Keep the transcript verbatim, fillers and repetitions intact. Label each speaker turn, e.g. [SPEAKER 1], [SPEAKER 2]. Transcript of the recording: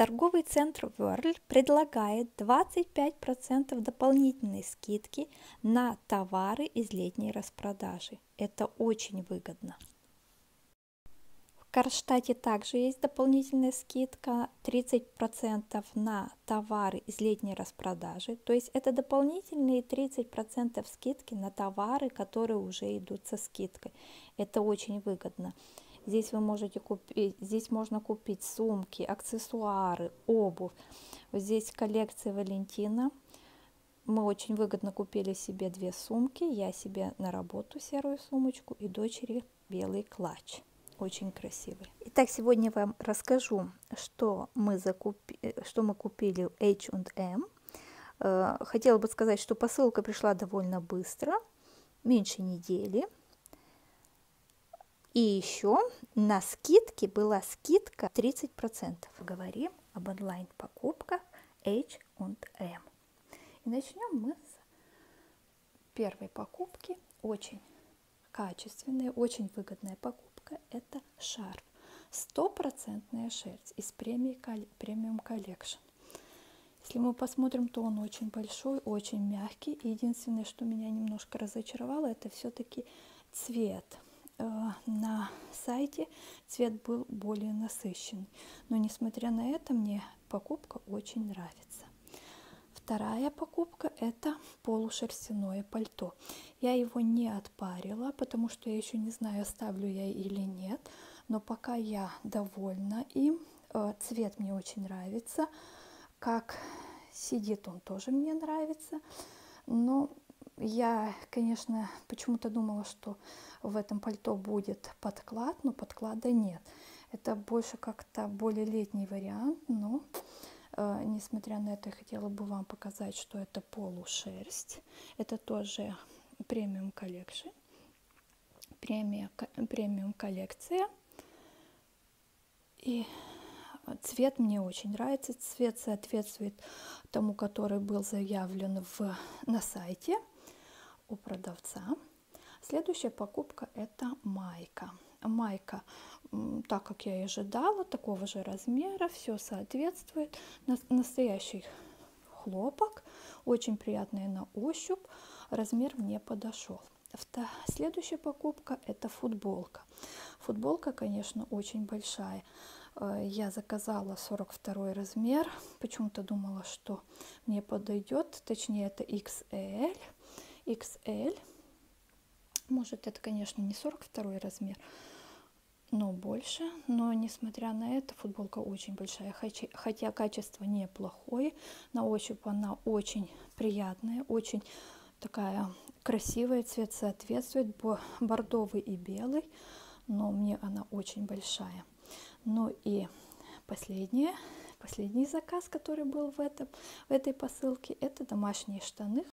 [SPEAKER 1] Торговый центр World предлагает двадцать пять процентов дополнительной скидки на товары из летней распродажи. Это очень выгодно. В Карштате также есть дополнительная скидка тридцать процентов на товары из летней распродажи. То есть это дополнительные тридцать процентов скидки на товары, которые уже идут со скидкой. Это очень выгодно. Здесь вы можете купить, здесь можно купить сумки, аксессуары, обувь. Вот здесь коллекция Валентина. Мы очень выгодно купили себе две сумки. Я себе на работу серую сумочку и дочери белый клатч. Очень красивый. Итак, сегодня я вам расскажу, что мы, закупи, что мы купили в эйч энд эм. Хотела бы сказать, что посылка пришла довольно быстро, меньше недели. И еще на скидке была скидка тридцать процентов. Говорим об онлайн-покупках эйч энд эм. И начнем мы с первой покупки. Очень качественная, очень выгодная покупка. Это шарф. Стопроцентная шерсть из премиум коллекшн. Если мы посмотрим, то он очень большой, очень мягкий. Единственное, что меня немножко разочаровало, это все-таки цвет. На сайте цвет был более насыщенный, но несмотря на это мне покупка очень нравится. Вторая покупка — это полушерстяное пальто. Я его не отпарила, потому что я еще не знаю, оставлю я или нет, но пока я довольна им. Цвет мне очень нравится, как сидит он тоже мне нравится, но я, конечно, почему-то думала, что в этом пальто будет подклад, но подклада нет. Это больше как-то более летний вариант, но э, несмотря на это, я хотела бы вам показать, что это полушерсть. Это тоже премиум коллекшн, премиум коллекция. И цвет мне очень нравится. Цвет соответствует тому, который был заявлен в, на сайте у продавца. Следующая покупка — это майка. Майка, так как я и ожидала, такого же размера, все соответствует. Настоящий хлопок, очень приятный на ощупь, размер мне подошел. Следующая покупка — это футболка. Футболка, конечно, очень большая. Я заказала сорок второй размер, почему-то думала, что мне подойдет, точнее это икс эль. икс эль. Может, это, конечно, не сорок второй размер, но больше. Но, несмотря на это, футболка очень большая, хотя качество неплохое. На ощупь она очень приятная, очень такая красивая, цвет соответствует, бордовый и белый, но мне она очень большая. Ну и последнее, последний заказ, который был в, этом, в этой посылке, это домашние штаны.